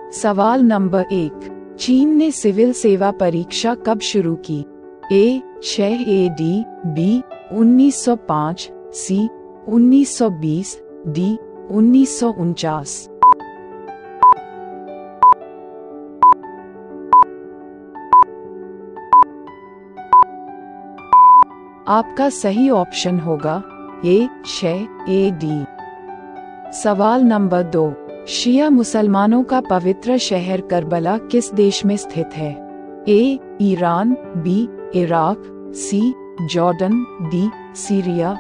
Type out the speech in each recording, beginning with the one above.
सवाल नंबर 1, चीन ने सिविल सेवा परीक्षा कब शुरू की? A 6 AD, B 1905, C 1920, D 1949। आपका सही ऑप्शन होगा ए 6 AD। सवाल नंबर 2, शिया मुसलमानों का पवित्र शहर करबला किस देश में स्थित है? A Iran, B Iraq, C Jordan, D Syria.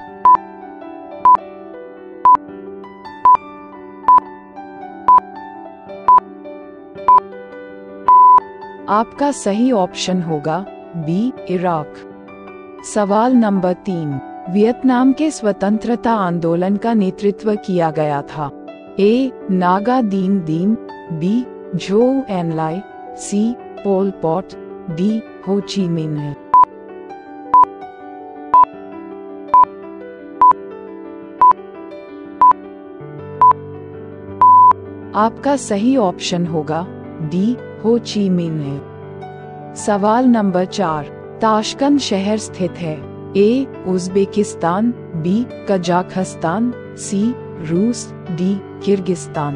आपका सही ऑप्शन होगा बी इराक। सवाल नंबर 3, वियतनाम के स्वतंत्रता आंदोलन का नेतृत्व किया गया था? ए Ngo Dinh Diem, B Zhou Enlai, C Pol Pot, D Ho Chi Minh. आपका सही ऑप्शन होगा डी हो ची मिन्ह। सवाल नंबर 4, ताशकंद शहर स्थित है? A Uzbekistan, B Kazakhstan, C रूस, डी किर्गिस्तान।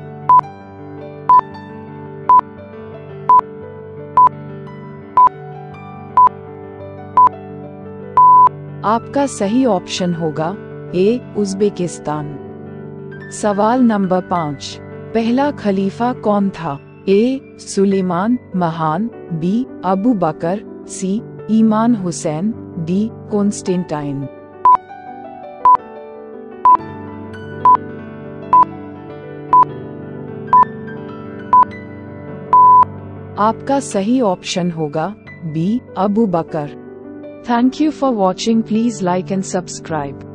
आपका सही ऑप्शन होगा ए उज़्बेकिस्तान। सवाल नंबर 5, पहला खलीफा कौन था? ए सुलेमान महान, B Abu Bakr, C Imam Hussain, D Constantine. आपका सही ऑप्शन होगा B Abu Bakr. Thank you for watching. Please like and subscribe.